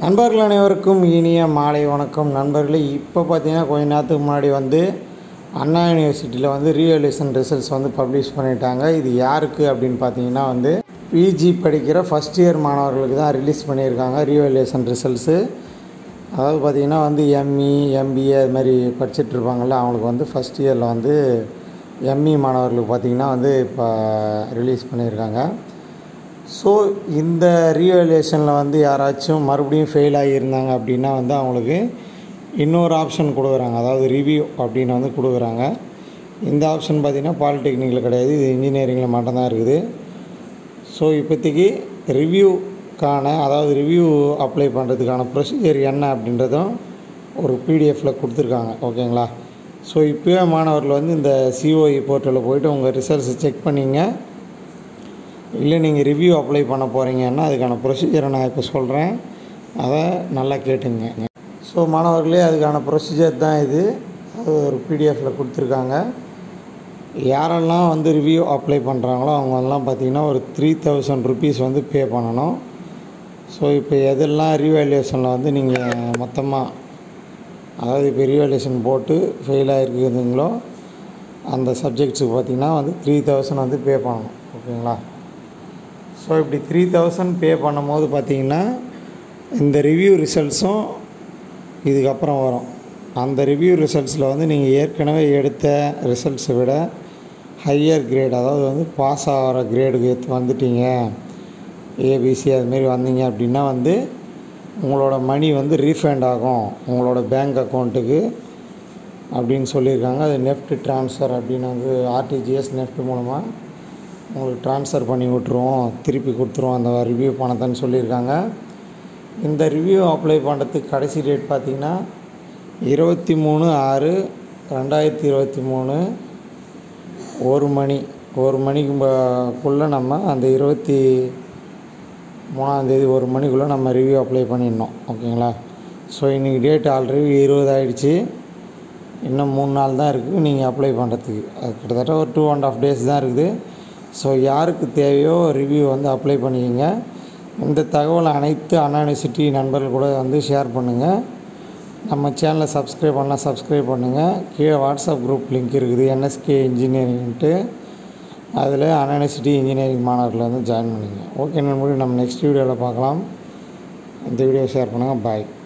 நண்பர்கள் அனைவருக்கும் இனிய மாலை வணக்கம். நண்பர்களே, இப்போ பார்த்தீங்கன்னா கொஞ்ச நேரத்துக்கு முன்னாடி அண்ணா யூனிவர்சிட்டியில் ரீவேல்யூஷன் ரிசல்ட்ஸ் பப்ளிஷ் பண்ணிட்டாங்க. இது யாருக்கு அப்படின்னு பார்த்தீங்கன்னா பிஜி படிக்கிற ஃபஸ்ட் இயர் மாணவர்களுக்கு தான் ரிலீஸ் பண்ணியிருக்காங்க ரீவேல்யூஷன் ரிசல்ட்ஸு. அதாவது பார்த்திங்கன்னா எம்இ எம்பிஏ அது மாதிரி படிச்சுட்ருப்பாங்கள்ல, அவங்களுக்கு ஃபஸ்ட் இயரில் எம்இ மாணவர்களுக்கு பார்த்திங்கன்னா இப்போ ரிலீஸ் பண்ணியிருக்காங்க. ஸோ இந்த ரீவேல்யூஷனில் யாராச்சும் மறுபடியும் ஃபெயில் ஆகியிருந்தாங்க அப்படின்னா அவங்களுக்கு இன்னொரு ஆப்ஷன் கொடுக்குறாங்க, அதாவது ரிவ்யூ அப்படின்னு கொடுக்குறாங்க. இந்த ஆப்ஷன் பார்த்திங்கன்னா பாலிடெக்னிக்கில் கிடையாது, இது இன்ஜினியரிங்கில் மட்டும்தான் இருக்குது. ஸோ இப்போதைக்கு அதாவது ரிவ்யூ அப்ளை பண்ணுறதுக்கான ப்ரொசீஜர் என்ன அப்படின்றதும் ஒரு பிடிஎஃப்பில் கொடுத்துருக்காங்க. ஓகேங்களா? ஸோ இப்போவே மாணவர்கள் இந்த சிஓஇ போர்ட்டலில் போய்ட்டு உங்கள் ரிசல்ட்ஸை செக் பண்ணிங்க. இல்லை நீங்கள் ரிவ்யூ அப்ளை பண்ண போகிறீங்கன்னா அதுக்கான ப்ரொசீஜரை நான் இப்போ சொல்கிறேன், அதை நல்லா கேட்டுங்க. ஸோ மாணவர்களே, அதுக்கான ப்ரொசீஜர் தான் இது. அது ஒரு பிடிஎஃப்பில் கொடுத்துருக்காங்க. யாரெல்லாம் ரிவ்யூ அப்ளை பண்ணுறாங்களோ அவங்கெல்லாம் பார்த்திங்கன்னா ஒரு 3000 rupees பே பண்ணணும். ஸோ இப்போ எதெல்லாம் ரீவேல்யூஷனில் நீங்கள் மொத்தமாக, அதாவது இப்போ ரீவேல்யூஷன் போட்டு ஃபெயில் ஆகிருக்குதுங்களோ அந்த சப்ஜெக்ட்ஸுக்கு பார்த்திங்கன்னா 3000 பே பண்ணணும். ஓகேங்களா? ஸோ இப்படி 3000 பே பண்ணும்போது பார்த்திங்கன்னா இந்த ரிவ்யூ ரிசல்ட்ஸும் இதுக்கப்புறம் வரும். அந்த ரிவ்யூ ரிசல்ட்ஸில் நீங்கள் ஏற்கனவே எடுத்த ரிசல்ட்ஸை விட ஹையர் கிரேட், அதாவது பாஸ் ஆகிற கிரேடுக்கு வந்துட்டீங்க, ஏபிசி அதுமாரி வந்தீங்க அப்படின்னா உங்களோட மணி ரீஃபண்ட் ஆகும் உங்களோட பேங்க் அக்கௌண்ட்டுக்கு அப்படின்னு சொல்லியிருக்காங்க. அது நெஃப்ட் ட்ரான்ஸ்ஃபர் அப்படின்னு ஆர்டிஜிஎஸ் நெஃப்ட் மூலமாக உங்களுக்கு ட்ரான்ஸ்ஃபர் பண்ணி விட்ருவோம், திருப்பி கொடுத்துருவோம் அந்த ரிவ்யூ பணத்தைன்னு சொல்லியிருக்காங்க. இந்த ரிவ்யூ அப்ளை பண்ணுறதுக்கு கடைசி டேட் பார்த்திங்கன்னா 23/6/2023 1 மணிக்குள்ளே நம்ம அந்த 23ஆம் தேதி 1 மணிக்குள்ளே நம்ம ரிவ்யூ அப்ளை பண்ணிடணும். ஓகேங்களா? ஸோ இன்றைக்கி டேட் ஆல்ரெடி 20 ஆகிடுச்சு. இன்னும் 3 நாள் தான் இருக்குது நீங்கள் அப்ளை பண்ணுறதுக்கு. அது கிட்டத்தட்ட ஒரு 2.5 days தான் இருக்குது. ஸோ யாருக்கு தேவையோ ரிவ்யூ அப்ளை பண்ணிக்கோங்க. இந்த தகவலை அனைத்து அண்ணா யூனிவர்சிட்டி நண்பர்கள் கூட ஷேர் பண்ணுங்கள். நம்ம சேனலை சப்ஸ்கிரைப் பண்ணுங்கள். கீழே வாட்ஸ்அப் குரூப் லிங்க் இருக்குது, என்எஸ்கே இன்ஜினியரிங்ட்டு. அதில் அண்ணா யூனிவர்சிட்டி இன்ஜினியரிங் மாணவர்களை ஜாயின் பண்ணுங்கள். ஓகே நண்பர்களே, நம்ம நெக்ஸ்ட் வீடியோவில் பார்க்கலாம். இந்த வீடியோ ஷேர் பண்ணுங்கள். பாய்.